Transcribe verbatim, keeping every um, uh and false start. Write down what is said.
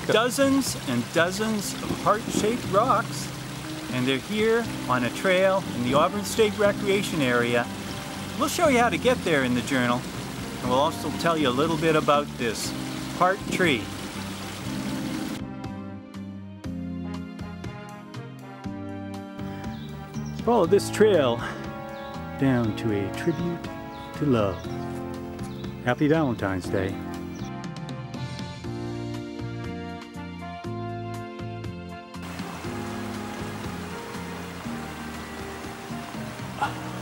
dozens and dozens of heart-shaped rocks, and they're here on a trail in the Auburn State Recreation Area. We'll show you how to get there in the journal, and we'll also tell you a little bit about this heart tree. Follow this trail down to a tribute to love. Happy Valentine's Day. Ah.